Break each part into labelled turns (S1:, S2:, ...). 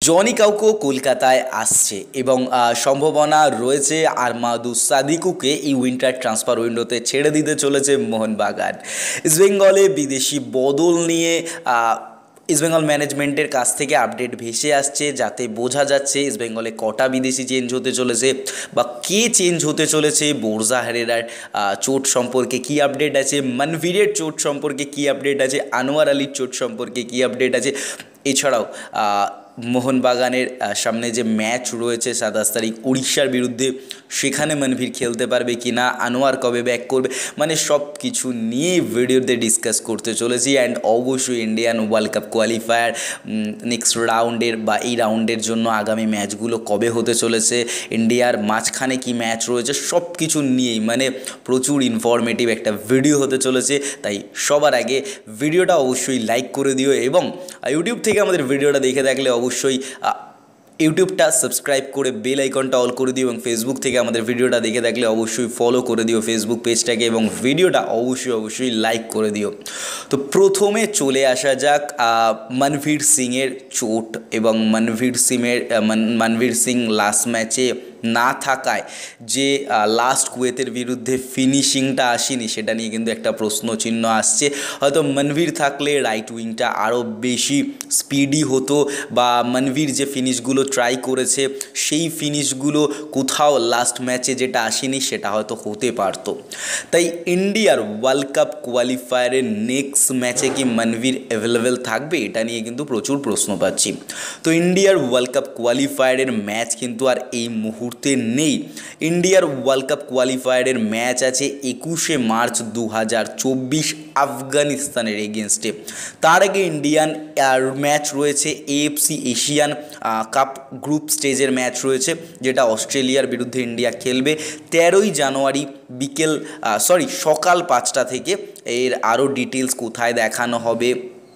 S1: Johnny Kauko কলকাতায় আসছে এবং সম্ভাবনা রয়েছে আরমাদু সাদিকুকে এই উইন্টার ট্রান্সফার উইন্ডোতে ছেড়ে দিতে চলেছে মোহনবাগান। ইস্টবেঙ্গলে বিদেশি বদল নিয়ে ইস্টবেঙ্গল ম্যানেজমেন্টের কাছ থেকে আপডেট ভেসে আসছে, যাতে বোঝা যাচ্ছে ইস্টবেঙ্গলে কটা বিদেশি চেঞ্জ হতে চলেছে বা কে চেঞ্জ হতে চলেছে। বোরজা হেরেরার চোট সম্পর্কে কী আপডেট আছে, মনভীরের চোট সম্পর্কে কী আপডেট আছে, আনোয়ার আলীর চোট সম্পর্কে কী আপডেট আছে। এছাড়াও মোহনবাগানের সামনে যে ম্যাচ রয়েছে 27 তারিখ উড়িষ্যার বিরুদ্ধে, সেখানে মনভীর খেলতে পারবে কি না, আনোয়ার কবে ব্যাক করবে, মানে সব কিছু নিয়ে ভিডিওতে ডিসকাস করতে চলেছি। অ্যান্ড অবশ্যই Indian world cup qualifier next রাউন্ডের বা এই রাউন্ডের জন্য আগামী ম্যাচগুলো কবে হতে চলেছে, ইন্ডিয়ার মাঝখানে কি ম্যাচ রয়েছে, সব কিছু নিয়েই মানে প্রচুর ইনফরমেটিভ একটা ভিডিও হতে চলেছে। তাই সবার আগে ভিডিওটা অবশ্যই লাইক করে দিও এবং ইউটিউব থেকে আমাদের ভিডিওটা দেখে থাকলে অবশ্যই ইউটিউবটা সাবস্ক্রাইব করে বেল আইকনটা অল করে দিও এবং ফেসবুক থেকে আমাদের ভিডিওটা দেখে থাকলে অবশ্যই ফলো করে দিও ফেসবুক পেজটাকে এবং ভিডিওটা অবশ্যই লাইক করে দিও। তো প্রথমে চলে আসা যাক মনভীর সিংয়ের চোট এবং মনভীর সিং লাস্ট ম্যাচে না থাকায় যে লাস্ট কুয়েতের বিরুদ্ধে ফিনিশিংটা আসেনি, সেটা নিয়ে কিন্তু একটা প্রশ্নচিহ্ন আসছে। হয়তো মনভীর থাকলে রাইট উইংটা আরও বেশি স্পিডি হতো বা মনভীর যে ফিনিশগুলো ট্রাই করেছে সেই ফিনিশগুলো কোথাও লাস্ট ম্যাচে যেটা আসেনি সেটা হয়তো হতে পারতো। তাই ইন্ডিয়ার ওয়ার্ল্ড কাপ কোয়ালিফায়ারের নেক্সট ম্যাচে কি মনভীর অ্যাভেলেবেল থাকবে, এটা নিয়ে কিন্তু প্রচুর প্রশ্ন পাচ্ছি। তো ইন্ডিয়ার ওয়ার্ল্ড কাপ কোয়ালিফায়ারের ম্যাচ কিন্তু আর এই মুহূর্তে নেই। ইন্ডিয়ার ওয়ার্ল্ড কাপ কোয়ালিফায়ারের ম্যাচ আছে 21শে মার্চ 2024 আফগানিস্তানের এগেনস্টে। তার আগে ইন্ডিয়ান ম্যাচ রয়েছে AFC এশিয়ান কাপ গ্রুপ স্টেজের ম্যাচ রয়েছে, যেটা অস্ট্রেলিয়ার বিরুদ্ধে ইন্ডিয়া খেলবে 13ই জানুয়ারি সকাল 5টা থেকে। এর আরও ডিটেলস কোথায় দেখানো হবে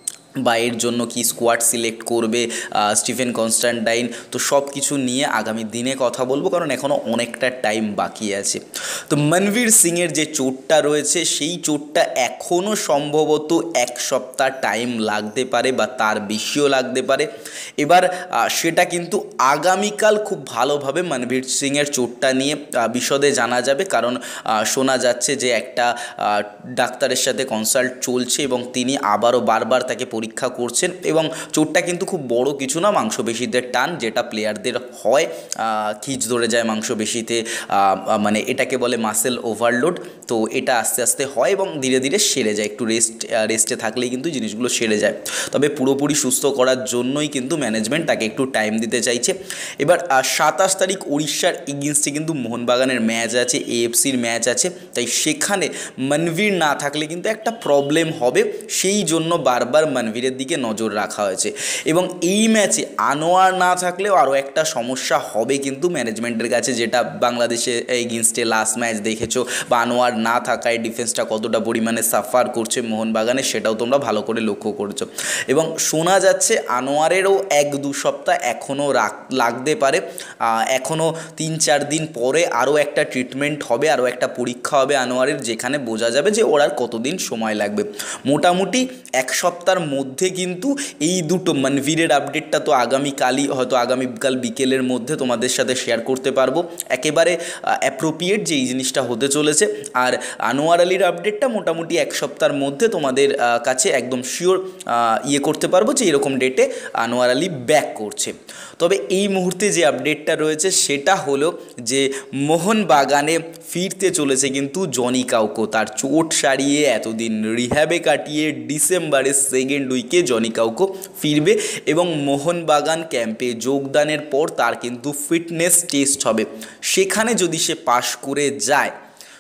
S1: বা এর জন্য কি স্কোয়াড সিলেক্ট করবে স্টিফেন কনস্ট্যান্টাইন, তো সব কিছু নিয়ে আগামী দিনে কথা বলবো, কারণ এখনও অনেকটা টাইম বাকি আছে। তো মনভীর সিংয়ের যে চোটটা রয়েছে সেই চোটটা এখনও সম্ভবত 1 সপ্তাহ টাইম লাগতে পারে বা তার বেশিও লাগতে পারে। এবার সেটা কিন্তু আগামীকাল খুব ভালোভাবে মনভীর সিংয়ের চোটটা নিয়ে বিশদে জানা যাবে, কারণ শোনা যাচ্ছে যে একটা ডাক্তারের সাথে কনসাল্ট চলছে এবং তিনি আবারও বারবার তাকে পরীক্ষা করছেন এবং চোটটা কিন্তু খুব বড় কিছু না, মাংসপেশিতে টান, যেটা প্লেয়ারদের হয়, খিঁচ ধরে যায় মাংসপেশিতে, মানে এটাকে বলে মাসেল ওভারলোড। তো এটা আস্তে আস্তে হয় এবং ধীরে ধীরে সেরে যায়, একটু রেস্টে থাকলেই কিন্তু জিনিসগুলো সেরে যায়। তবে পুরোপুরি সুস্থ করার জন্যই কিন্তু ম্যানেজমেন্ট তাকে একটু টাইম দিতে চাইছে। এবার 27 তারিখ উড়িষ্যার এগেইনস্টে কিন্তু মোহনবাগানের ম্যাচ আছে, AFCর ম্যাচ আছে, তাই সেখানে মনভীর না থাকলে কিন্তু একটা প্রবলেম হবে, সেই জন্য বারবার মনভীরের দিকে নজর রাখা হয়েছে। এবং এই ম্যাচে আনোয়ার না থাকলেও আরও একটা সমস্যা হবে কিন্তু ম্যানেজমেন্টের কাছে, যেটা বাংলাদেশে এগেইনস্টে লাস্ট ম্যাচ দেখেছো, বা আনোয়ার না থাকায় ডিফেন্সটা কতটা পরিমাণে সাফার করছে মোহনবাগানে সেটাও তোমরা ভালো করে লক্ষ্য করছো। এবং শোনা যাচ্ছে আনোয়ারেরও 1-2 সপ্তাহ এখনও লাগতে পারে, এখনও 3-4 দিন পরে আরও একটা ট্রিটমেন্ট হবে, আরও একটা পরীক্ষা হবে আনোয়ারের, যেখানে বোঝা যাবে যে ওর আর কতদিন সময় লাগবে। মোটামুটি 1 সপ্তাহের মধ্যে কিন্তু এই দুটো মনভীরের আপডেটটা তো আগামীকালই, হয়তো আগামীকাল বিকেলের মধ্যে তোমাদের সাথে শেয়ার করতে পারবো, একেবারে অ্যাপ্রোপ্রিয়েট যে এই জিনিসটা হতে চলেছে। আর আনোয়ার আলীর আপডেটটা মোটামুটি 1 সপ্তাহের মধ্যে তোমাদের কাছে একদম শিওর করতে পারবো যে এরকম ডেটে আনোয়ার আলী ব্যাক করছে। তবে এই মুহূর্তে যে আপডেটটা রয়েছে সেটা হলো যে মোহনবাগানে ফিরতে চলেছে কিন্তু জনি কাউকো। তার চোট সারিয়ে এতদিন রিহ্যাবে কাটিয়ে ডিসেম্বরের 2nd উইকে জনি কাউকো ফিরবে এবং মোহনবাগান ক্যাম্পে যোগদানের পর তার কিন্তু ফিটনেস টেস্ট হবে। সেখানে যদি সে পাশ করে যায়,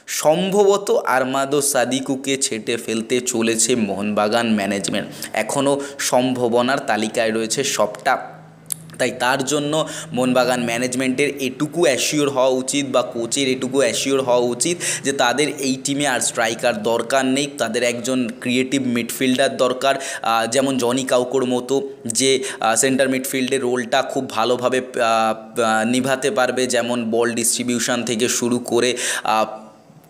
S1: সম্ভবত আরমাদো সাদিকুকে ছেটে ফেলতে চলেছে মোহনবাগান ম্যানেজমেন্ট। এখনও সম্ভাবনার তালিকায় রয়েছে সবটা, তাই তার জন্য মোহনবাগান ম্যানেজমেন্টের এটুকু অ্যাসিওর হওয়া উচিত বা কোচের এটুকু অ্যাসিওর হওয়া উচিত যে তাদের এই টিমে আর স্ট্রাইকার দরকার নেই, তাদের একজন ক্রিয়েটিভ মিডফিল্ডার দরকার, যেমন জনি কাউকোর মতো, যে সেন্টার মিডফিল্ডের রোলটা খুব ভালোভাবে নিভাতে পারবে, যেমন বল ডিস্ট্রিবিউশন থেকে শুরু করে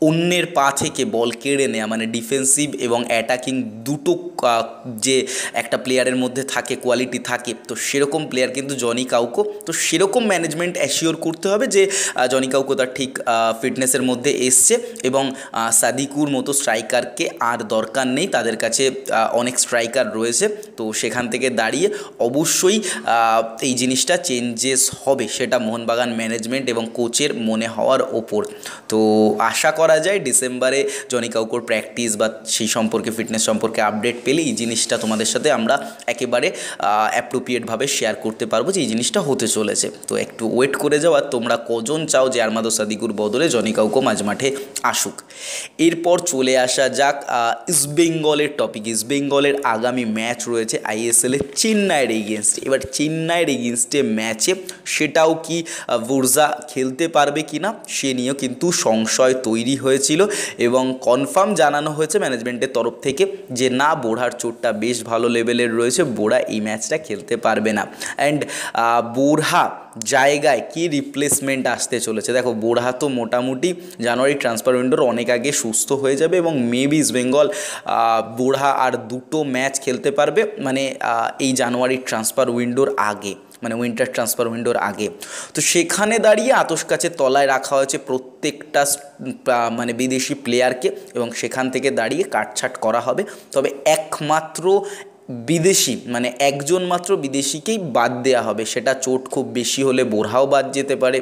S1: অন্যের পা থেকে বল কেড়ে নেওয়া, মানে ডিফেন্সিভ এবং অ্যাটাকিং দুটো যে একটা প্লেয়ারের মধ্যে থাকে, কোয়ালিটি থাকে, তো সেরকম প্লেয়ার কিন্তু জনি কাউকো। তো সেরকম ম্যানেজমেন্ট অ্যাসিওর করতে হবে যে জনি কাউকো তার ঠিক ফিটনেসের মধ্যে এসছে এবং সাদিকুর মতো স্ট্রাইকারকে আর দরকার নেই, তাদের কাছে অনেক স্ট্রাইকার রয়েছে। তো সেখান থেকে দাঁড়িয়ে অবশ্যই এই জিনিসটা চেঞ্জেস হবে, সেটা মোহনবাগান ম্যানেজমেন্ট এবং কোচের মনে হওয়ার ওপর। তো আশা করা যায় ডিসেম্বরে জনি কাউকোর প্র্যাকটিস বা সেই সম্পর্কে, ফিটনেস সম্পর্কে আপডেট পেলে এই জিনিসটা তোমাদের সাথে আমরা একেবারে অ্যাপ্রোপ্রিয়েটভাবে শেয়ার করতে পারবো যে এই জিনিসটা হতে চলেছে। তো একটু ওয়েট করে যাও। আর তোমরা কজন চাও যে আরমাদো সাদিকুর বদলে জনি কাউকো মাঝমাঠে আসুক? এরপর চলে আসা যাক ইস্টবেঙ্গলের টপিক। ইস্টবেঙ্গলের আগামী ম্যাচ রয়েছে আইএসএলে চেন্নাইয়ের এগেনস্টে। এবার চেন্নাইয়ের এগেনস্টে ম্যাচে সেটাও কি বুরজা খেলতে পারবে কি না সে নিয়েও কিন্তু সংশয় তৈরি হয়েছিল এবং কনফার্ম জানানো হয়েছে ম্যানেজমেন্টের তরফ থেকে যে না, বোরহার চোটটা বেশ ভালো লেভেলের রয়েছে, বোরহা এই ম্যাচটা খেলতে পারবে না। অ্যান্ড বোরহা জায়গায় কি রিপ্লেসমেন্ট আসতে চলেছে? দেখো, বোরহা তো মোটামুটি জানুয়ারি ট্রান্সফার উইন্ডোর অনেক আগে সুস্থ হয়ে যাবে এবং মেবি ইস্টবেঙ্গল বোরহা আর দুটো ম্যাচ খেলতে পারবে, মানে এই জানুয়ারি ট্রান্সফার উইন্ডোর আগে, মানে উইন্টার ট্রান্সফার উইন্ডোর আগে। তো সেখানে দাঁড়িয়ে আতশ কাচের তলায় রাখা হয়েছে প্রত্যেকটা মানে বিদেশি প্লেয়ারকে এবং সেখান থেকে দাঁড়িয়ে কাটছাট করা হবে। তবে একমাত্র বিদেশি, মানে একজন মাত্র বিদেশিকেই বাদ দেওয়া হবে, সেটা চোট খুব বেশি হলে বোরহাও বাদ যেতে পারে,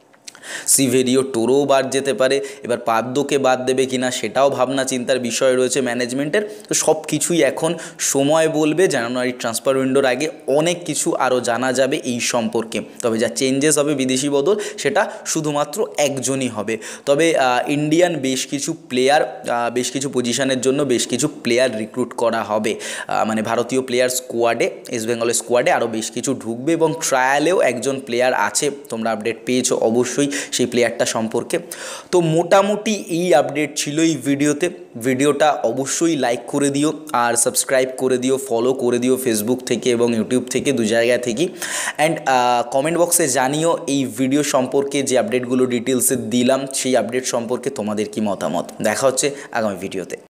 S1: সিভেরিও টোরোও বাদ যেতে পারে। এবার পাদ্যকে বাদ দেবে কিনা সেটাও ভাবনা চিন্তার বিষয় রয়েছে ম্যানেজমেন্টের। তো সব কিছুই এখন সময় বলবে, জানুয়ারি ট্রান্সফার উইন্ডোর আগে অনেক কিছু আরও জানা যাবে এই সম্পর্কে। তবে যা চেঞ্জেস হবে বিদেশি বদল, সেটা শুধুমাত্র একজনই হবে। তবে ইন্ডিয়ান বেশ কিছু প্লেয়ার, বেশ কিছু পজিশনের জন্য বেশ কিছু প্লেয়ার রিক্রুট করা হবে, মানে ভারতীয় প্লেয়ার স্কোয়াডে, ইস্টবেঙ্গলের স্কোয়াডে আরও বেশ কিছু ঢুকবে এবং ট্রায়ালেও একজন প্লেয়ার আছে, তোমরা আপডেট পেয়েছো অবশ্যই সেই প্লেয়ারটা সম্পর্কে। তো মোটামুটি এই আপডেট ছিল এই ভিডিওতে। ভিডিওটা অবশ্যই লাইক করে দিও আর সাবস্ক্রাইব করে দিও, ফলো করে দিও ফেসবুক থেকে এবং ইউটিউব থেকে, দু জায়গা থেকেই। অ্যান্ড কমেন্ট বক্সে জানিও এই ভিডিও সম্পর্কে, যে আপডেটগুলো ডিটেলসে দিলাম সেই আপডেট সম্পর্কে তোমাদের কি মতামত। দেখা হচ্ছে আগামী ভিডিওতে।